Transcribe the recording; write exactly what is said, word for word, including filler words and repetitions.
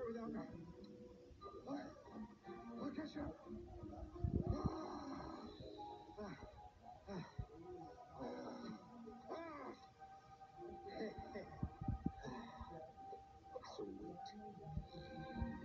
here without me. What? I'll catch up. Ah. Ah. Ah. Ah. So weak.